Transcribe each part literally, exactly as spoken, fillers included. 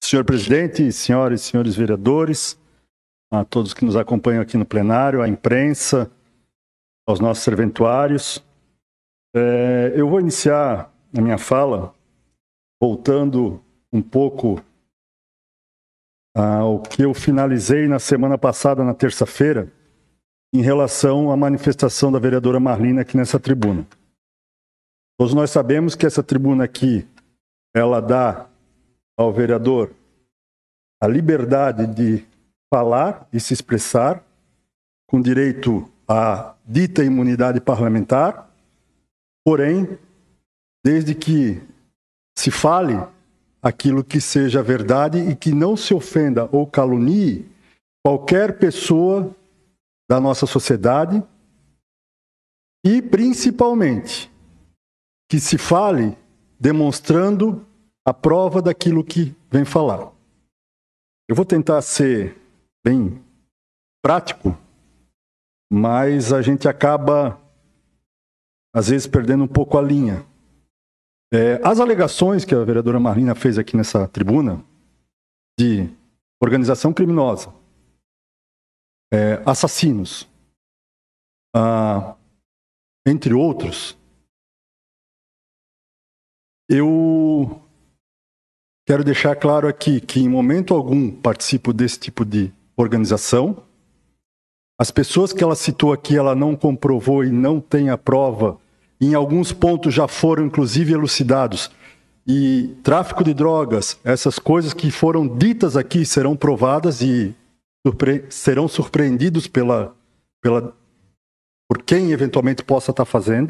Senhor presidente, senhoras e senhores vereadores, a todos que nos acompanham aqui no plenário, à imprensa, aos nossos serventuários. É, eu vou iniciar a minha fala voltando um pouco ao que eu finalizei na semana passada, na terça-feira, em relação à manifestação da vereadora Marlina aqui nessa tribuna. Todos nós sabemos que essa tribuna aqui, ela dá ao vereador a liberdade de falar e se expressar, com direito à dita imunidade parlamentar, porém, desde que se fale aquilo que seja verdade e que não se ofenda ou calunie qualquer pessoa da nossa sociedade e, principalmente, que se fale demonstrando a prova daquilo que vem falar. Eu vou tentar ser bem prático, mas a gente acaba, às vezes, perdendo um pouco a linha. É, as alegações que a vereadora Marlina fez aqui nessa tribuna de organização criminosa, é, assassinos, ah, entre outros, eu quero deixar claro aqui que em momento algum participo desse tipo de organização. As pessoas que ela citou aqui, ela não comprovou e não tem a prova. Em alguns pontos já foram, inclusive, elucidados. E tráfico de drogas, essas coisas que foram ditas aqui serão provadas e surpre- serão surpreendidos pela, pela, por quem eventualmente possa estar fazendo.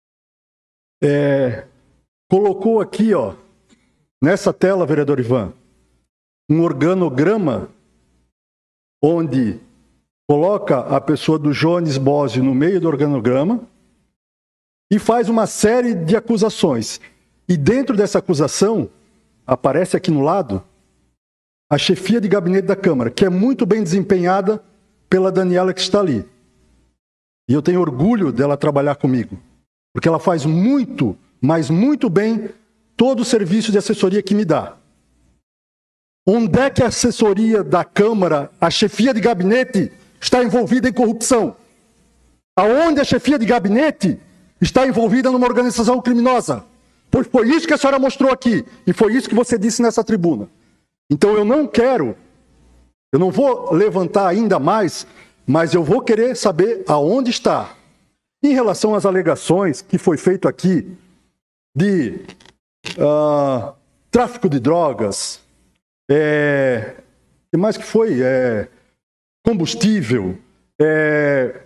É, colocou aqui, ó, nessa tela, vereador Ivan, um organograma onde coloca a pessoa do Jones Bosio no meio do organograma e faz uma série de acusações. E dentro dessa acusação, aparece aqui no lado, a chefia de gabinete da Câmara, que é muito bem desempenhada pela Daniela que está ali. E eu tenho orgulho dela trabalhar comigo, porque ela faz muito, mas muito bem todo o serviço de assessoria que me dá. Onde é que a assessoria da Câmara, a chefia de gabinete, está envolvida em corrupção? Aonde a chefia de gabinete está envolvida numa organização criminosa? Pois foi isso que a senhora mostrou aqui, e foi isso que você disse nessa tribuna. Então eu não quero, eu não vou levantar ainda mais, mas eu vou querer saber aonde está. Em relação às alegações que foi feito aqui de uh, tráfico de drogas, é, que mais que foi? É, combustível, é,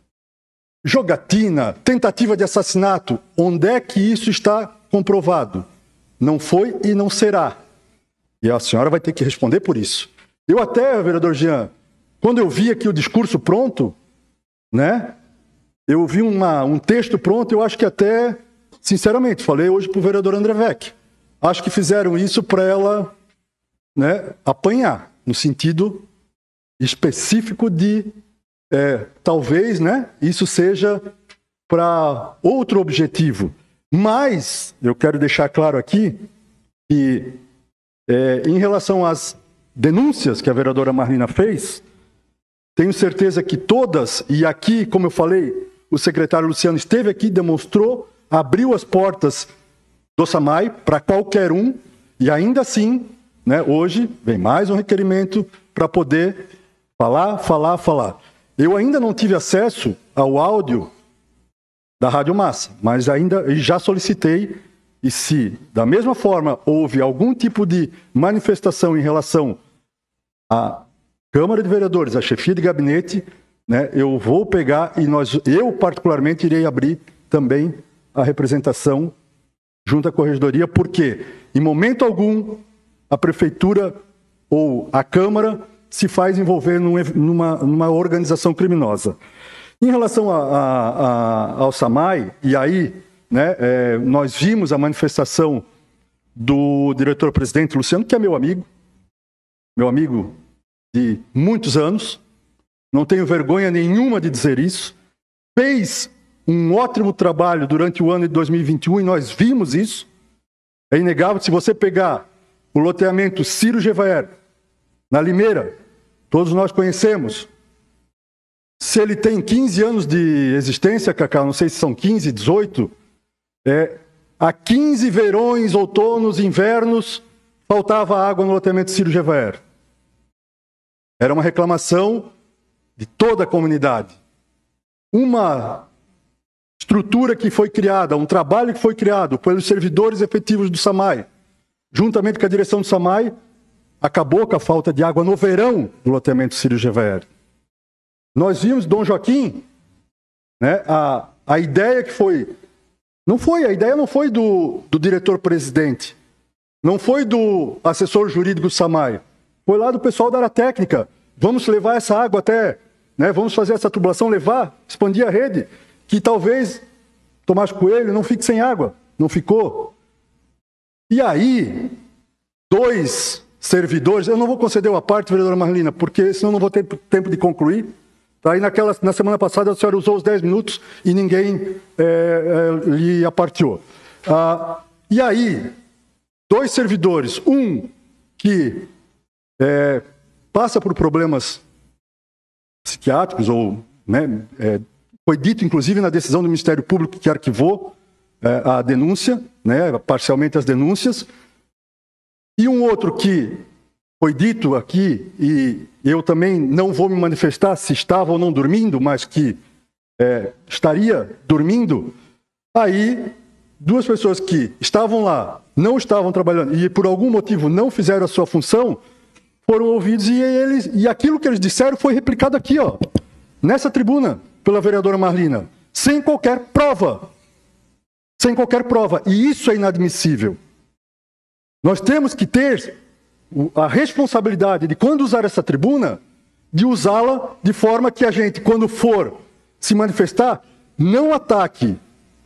jogatina, tentativa de assassinato. Onde é que isso está comprovado? Não foi e não será. E a senhora vai ter que responder por isso. Eu até, vereador Jean, quando eu vi aqui o discurso pronto, né, eu vi uma, um texto pronto, eu acho que até, sinceramente, falei hoje para o vereador André Vec, acho que fizeram isso para ela, né, apanhar, no sentido específico de, é, talvez, né, isso seja para outro objetivo. Mas eu quero deixar claro aqui que, é, em relação às denúncias que a vereadora Marlina fez, tenho certeza que todas, e aqui, como eu falei, o secretário Luciano esteve aqui, demonstrou, abriu as portas do SAMAI para qualquer um, e ainda assim, né, hoje vem mais um requerimento para poder falar, falar, falar. Eu ainda não tive acesso ao áudio da Rádio Massa, mas ainda já solicitei, e se da mesma forma houve algum tipo de manifestação em relação à Câmara de Vereadores, à chefia de gabinete, né, eu vou pegar e nós, eu particularmente irei abrir também a representação junto à Corregedoria, porque em momento algum a Prefeitura ou a Câmara se faz envolver num, numa, numa organização criminosa. Em relação a, a, a, ao SAMAI, e aí, né, é, nós vimos a manifestação do diretor-presidente Luciano, que é meu amigo, meu amigo de muitos anos, não tenho vergonha nenhuma de dizer isso, fez um ótimo trabalho durante o ano de dois mil e vinte e um e nós vimos isso. É inegável, se você pegar o loteamento Ciro Gevaer, na Limeira, todos nós conhecemos. Se ele tem quinze anos de existência, Cacá, não sei se são quinze, dezoito, é, há quinze verões, outonos, invernos, faltava água no loteamento Ciro Gevaer. Era uma reclamação de toda a comunidade. Uma estrutura que foi criada, um trabalho que foi criado pelos servidores efetivos do SAMAI, juntamente com a direção do SAMAI, acabou com a falta de água no verão do loteamento Ciro Gevaer. Nós vimos, Dom Joaquim, né, a, a ideia que foi... Não foi, a ideia não foi do, do diretor-presidente, não foi do assessor jurídico do SAMAI, foi lá do pessoal da área técnica. Vamos levar essa água até... Né, vamos fazer essa tubulação, levar, expandir a rede, que talvez Tomás Coelho não fique sem água. Não ficou. E aí, dois servidores... Eu não vou conceder a parte, vereadora Marlina, porque senão não vou ter tempo de concluir. Aí naquela, na semana passada a senhora usou os dez minutos e ninguém é, é, lhe aparteou. Ah, e aí, dois servidores, um que é, passa por problemas psiquiátricos, ou né, é, foi dito inclusive na decisão do Ministério Público que arquivou é, a denúncia, né, parcialmente as denúncias, e um outro que foi dito aqui, e eu também não vou me manifestar se estava ou não dormindo, mas que é, estaria dormindo, aí duas pessoas que estavam lá, não estavam trabalhando e por algum motivo não fizeram a sua função, foram ouvidos e, eles, e aquilo que eles disseram foi replicado aqui, ó, nessa tribuna, pela vereadora Marlina, sem qualquer prova. Sem qualquer prova. E isso é inadmissível. Nós temos que ter a responsabilidade de, quando usar essa tribuna, de usá-la de forma que a gente, quando for se manifestar, não ataque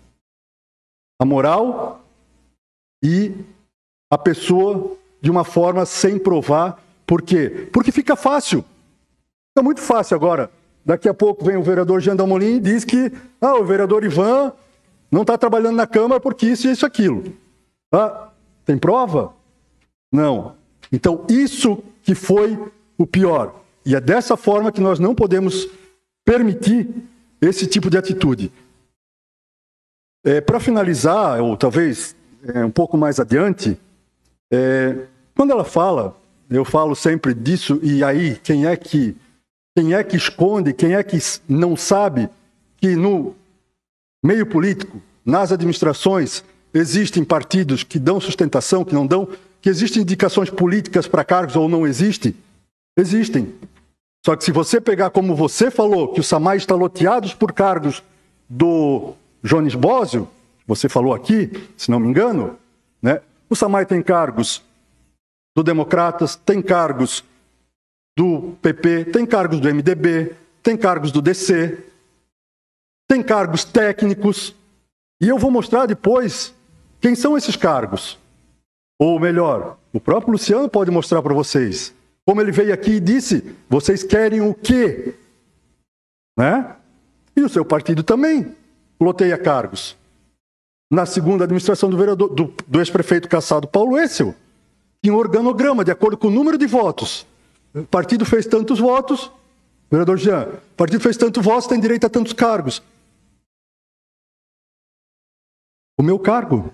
a moral e a pessoa de uma forma sem provar. Por quê? Porque fica fácil. Fica muito fácil agora. Daqui a pouco vem o vereador Jean Dalmolin e diz que ah, o vereador Ivan não está trabalhando na Câmara porque isso e isso aquilo. Ah, tem prova? Não. Então, isso que foi o pior. E é dessa forma que nós não podemos permitir esse tipo de atitude. É, para finalizar, ou talvez é, um pouco mais adiante, é, quando ela fala, eu falo sempre disso, e aí quem é que, quem é que esconde, quem é que não sabe que no meio político, nas administrações, existem partidos que dão sustentação, que não dão, que existem indicações políticas para cargos ou não existem? Existem. Só que se você pegar, como você falou, que o SAMAI está loteado por cargos do Jones Bósio, você falou aqui, se não me engano, né? O SAMAI tem cargos do Democratas, tem cargos do P P, tem cargos do M D B, tem cargos do D C, tem cargos técnicos, e eu vou mostrar depois quem são esses cargos. Ou melhor, o próprio Luciano pode mostrar para vocês. Como ele veio aqui e disse, vocês querem o quê? Né? E o seu partido também loteia cargos. Na segunda administração do, vereador, do, do ex-prefeito cassado Paulo Essel, tinha um organograma de acordo com o número de votos. O partido fez tantos votos, vereador Jean, o partido fez tantos votos, tem direito a tantos cargos. O meu cargo...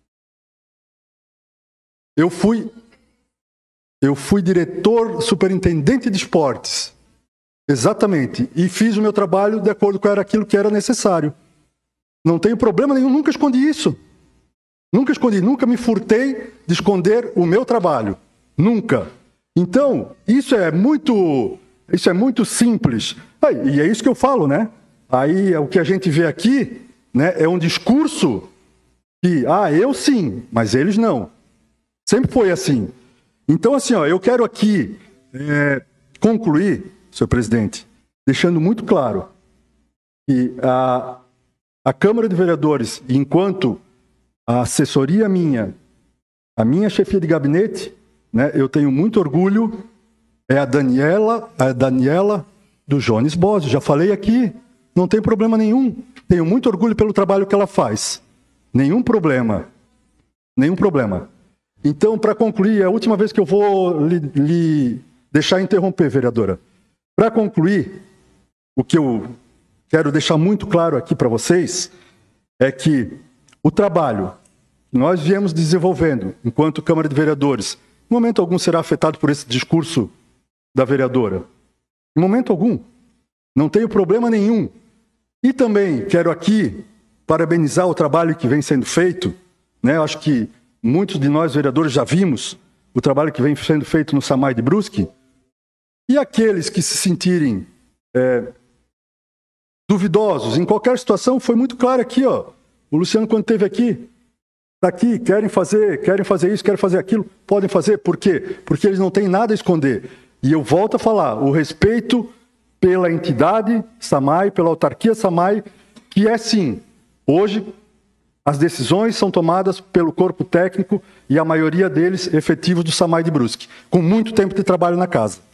Eu fui, eu fui diretor superintendente de esportes, exatamente, e fiz o meu trabalho de acordo com aquilo que era necessário. Não tenho problema nenhum, nunca escondi isso. Nunca escondi, nunca me furtei de esconder o meu trabalho. Nunca. Então, isso é muito, isso é muito simples. E é isso que eu falo, né? Aí, o que a gente vê aqui, né, é um discurso que, ah, eu sim, mas eles não. Sempre foi assim. Então, assim, ó, eu quero aqui é, concluir, senhor presidente, deixando muito claro que a, a Câmara de Vereadores, enquanto a assessoria minha, a minha chefia de gabinete, né, eu tenho muito orgulho, é a Daniela, a Daniela do Jones Bósio. Já falei aqui, não tem problema nenhum. Tenho muito orgulho pelo trabalho que ela faz. Nenhum problema. Nenhum problema. Então, para concluir, é a última vez que eu vou lhe, lhe deixar interromper, vereadora. Para concluir, o que eu quero deixar muito claro aqui para vocês é que o trabalho que nós viemos desenvolvendo enquanto Câmara de Vereadores, em momento algum será afetado por esse discurso da vereadora. Em momento algum. Não tenho problema nenhum. E também quero aqui parabenizar o trabalho que vem sendo feito, né? Acho que muitos de nós, vereadores, já vimos o trabalho que vem sendo feito no SAMAI de Brusque. E aqueles que se sentirem é, duvidosos em qualquer situação, foi muito claro aqui, ó. O Luciano, quando esteve aqui, está aqui, querem fazer, querem fazer isso, querem fazer aquilo, podem fazer. Por quê? Porque eles não têm nada a esconder. E eu volto a falar, o respeito pela entidade SAMAI, pela autarquia SAMAI, que é sim, hoje as decisões são tomadas pelo corpo técnico e a maioria deles efetivos do SAMAI de Brusque, com muito tempo de trabalho na casa.